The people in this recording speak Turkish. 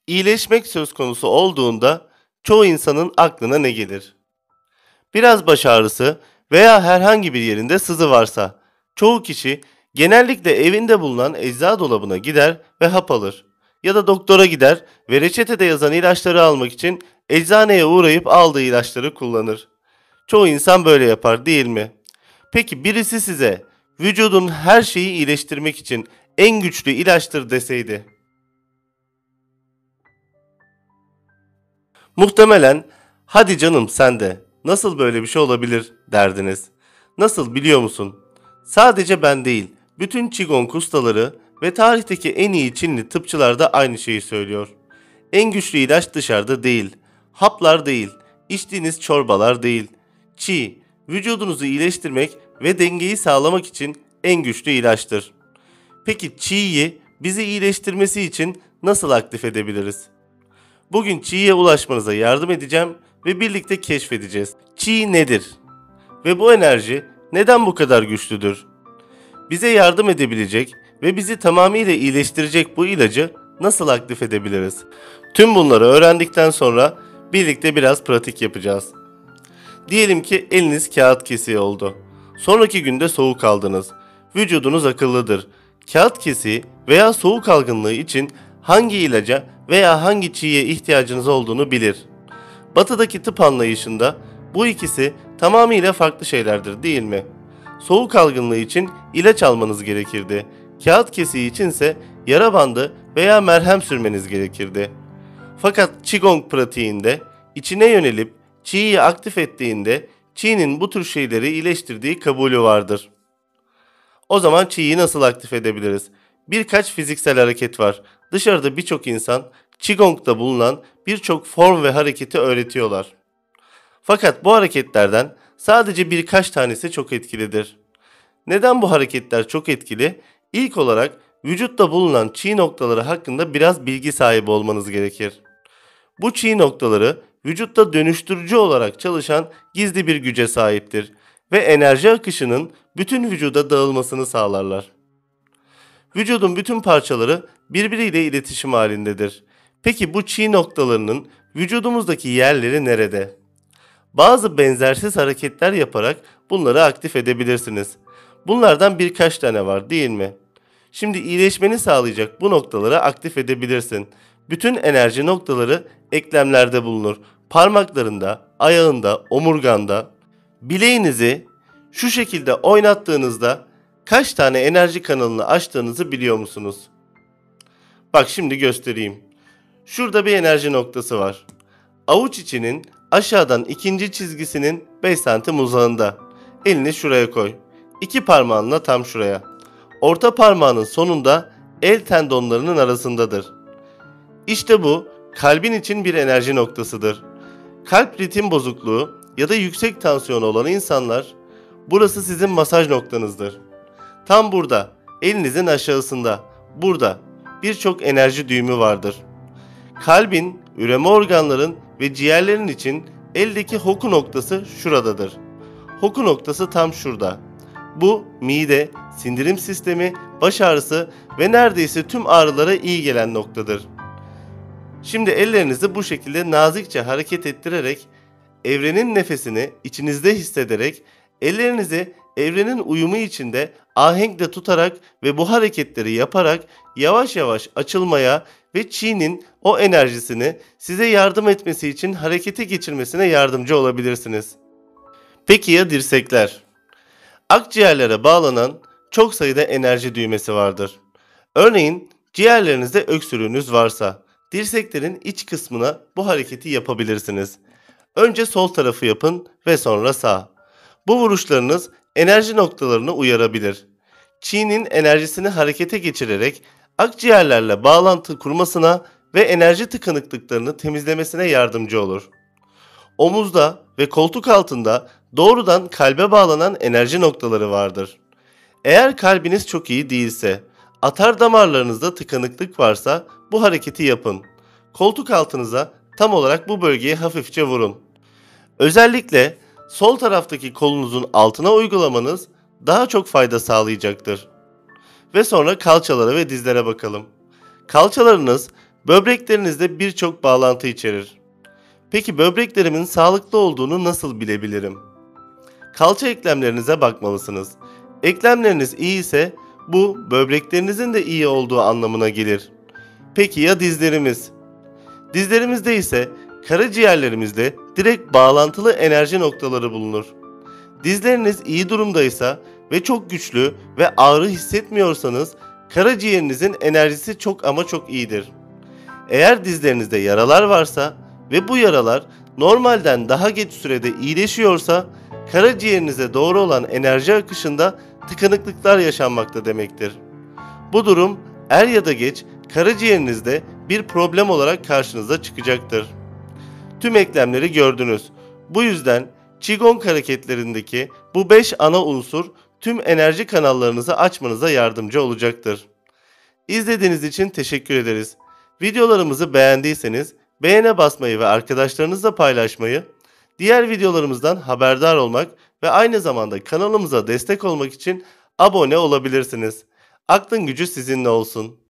İyileşmek söz konusu olduğunda çoğu insanın aklına ne gelir? Biraz baş ağrısı veya herhangi bir yerinde sızı varsa çoğu kişi genellikle evinde bulunan eczacı dolabına gider ve hap alır. Ya da doktora gider ve reçetede yazan ilaçları almak için eczaneye uğrayıp aldığı ilaçları kullanır. Çoğu insan böyle yapar, değil mi? Peki birisi size vücudun her şeyi iyileştirmek için en güçlü ilaçtır deseydi, muhtemelen "hadi canım sen de, nasıl böyle bir şey olabilir?" derdiniz. Nasıl biliyor musun? Sadece ben değil, bütün Qigong ustaları ve tarihteki en iyi Çinli tıpçılar da aynı şeyi söylüyor. En güçlü ilaç dışarıda değil, haplar değil, içtiğiniz çorbalar değil. Qi, vücudunuzu iyileştirmek ve dengeyi sağlamak için en güçlü ilaçtır. Peki Qi'yi bizi iyileştirmesi için nasıl aktif edebiliriz? Bugün Qi'ye ulaşmanıza yardım edeceğim ve birlikte keşfedeceğiz. Qi nedir? Ve bu enerji neden bu kadar güçlüdür? Bize yardım edebilecek ve bizi tamamıyla iyileştirecek bu ilacı nasıl aktif edebiliriz? Tüm bunları öğrendikten sonra birlikte biraz pratik yapacağız. Diyelim ki eliniz kağıt kesiği oldu. Sonraki günde soğuk aldınız. Vücudunuz akıllıdır. Kağıt kesiği veya soğuk algınlığı için hangi ilaca veya hangi çiğye ihtiyacınız olduğunu bilir. Batıdaki tıp anlayışında bu ikisi tamamıyla farklı şeylerdir, değil mi? Soğuk algınlığı için ilaç almanız gerekirdi. Kağıt kesiği içinse yara bandı veya merhem sürmeniz gerekirdi. Fakat Qigong pratiğinde içine yönelip Qi'yi aktif ettiğinde Qi'nin bu tür şeyleri iyileştirdiği kabulü vardır. O zaman Qi'yi nasıl aktif edebiliriz? Birkaç fiziksel hareket var. Dışarıda birçok insan Qigong'da bulunan birçok form ve hareketi öğretiyorlar. Fakat bu hareketlerden sadece birkaç tanesi çok etkilidir. Neden bu hareketler çok etkili? İlk olarak vücutta bulunan Qi noktaları hakkında biraz bilgi sahibi olmanız gerekir. Bu Qi noktaları vücutta dönüştürücü olarak çalışan gizli bir güce sahiptir ve enerji akışının bütün vücuda dağılmasını sağlarlar. Vücudun bütün parçaları birbiriyle iletişim halindedir. Peki bu Qi noktalarının vücudumuzdaki yerleri nerede? Bazı benzersiz hareketler yaparak bunları aktif edebilirsiniz. Bunlardan birkaç tane var, değil mi? Şimdi iyileşmeni sağlayacak bu noktaları aktif edebilirsin. Bütün enerji noktaları eklemlerde bulunur. Parmaklarında, ayağında, omurganda. Bileğinizi şu şekilde oynattığınızda kaç tane enerji kanalını açtığınızı biliyor musunuz? Bak şimdi göstereyim. Şurada bir enerji noktası var. Avuç içinin aşağıdan ikinci çizgisinin 5 santim uzağında. Elini şuraya koy. İki parmağınla tam şuraya. Orta parmağının sonunda el tendonlarının arasındadır. İşte bu kalbin için bir enerji noktasıdır. Kalp ritim bozukluğu ya da yüksek tansiyon olan insanlar, burası sizin masaj noktanızdır. Tam burada, elinizin aşağısında, burada birçok enerji düğümü vardır. Kalbin, üreme organların ve ciğerlerin için eldeki hoku noktası şuradadır. Hoku noktası tam şurada. Bu mide, sindirim sistemi, baş ağrısı ve neredeyse tüm ağrılara iyi gelen noktadır. Şimdi ellerinizi bu şekilde nazikçe hareket ettirerek, evrenin nefesini içinizde hissederek, ellerinizi evrenin uyumu içinde ahenkle tutarak ve bu hareketleri yaparak yavaş yavaş açılmaya ve Qi'nin o enerjisini size yardım etmesi için harekete geçirmesine yardımcı olabilirsiniz. Peki ya dirsekler? Akciğerlere bağlanan çok sayıda enerji düğmesi vardır. Örneğin ciğerlerinizde öksürüğünüz varsa dirseklerin iç kısmına bu hareketi yapabilirsiniz. Önce sol tarafı yapın ve sonra sağ. Bu vuruşlarınız enerji noktalarını uyarabilir. Qi'nin enerjisini harekete geçirerek akciğerlerle bağlantı kurmasına ve enerji tıkanıklıklarını temizlemesine yardımcı olur. Omuzda ve koltuk altında doğrudan kalbe bağlanan enerji noktaları vardır. Eğer kalbiniz çok iyi değilse, atar damarlarınızda tıkanıklık varsa bu hareketi yapın. Koltuk altınıza tam olarak bu bölgeye hafifçe vurun. Özellikle sol taraftaki kolunuzun altına uygulamanız daha çok fayda sağlayacaktır. Ve sonra kalçalara ve dizlere bakalım. Kalçalarınız Böbreklerinizde birçok bağlantı içerir. Peki böbreklerimin sağlıklı olduğunu nasıl bilebilirim? Kalça eklemlerinize bakmalısınız. Eklemleriniz iyi ise bu böbreklerinizin de iyi olduğu anlamına gelir. Peki ya dizlerimiz? Dizlerimizde ise karaciğerlerimizle direkt bağlantılı enerji noktaları bulunur. Dizleriniz iyi durumdaysa ve çok güçlü ve ağrı hissetmiyorsanız karaciğerinizin enerjisi çok ama çok iyidir. Eğer dizlerinizde yaralar varsa ve bu yaralar normalden daha geç sürede iyileşiyorsa karaciğerinize doğru olan enerji akışında tıkanıklıklar yaşanmakta demektir. Bu durum er ya da geç karaciğerinizde bir problem olarak karşınıza çıkacaktır. Tüm eklemleri gördünüz. Bu yüzden Qigong hareketlerindeki bu 5 ana unsur tüm enerji kanallarınızı açmanıza yardımcı olacaktır. İzlediğiniz için teşekkür ederiz. Videolarımızı beğendiyseniz beğene basmayı ve arkadaşlarınızla paylaşmayı, diğer videolarımızdan haberdar olmak ve aynı zamanda kanalımıza destek olmak için abone olabilirsiniz. Aklın gücü sizinle olsun.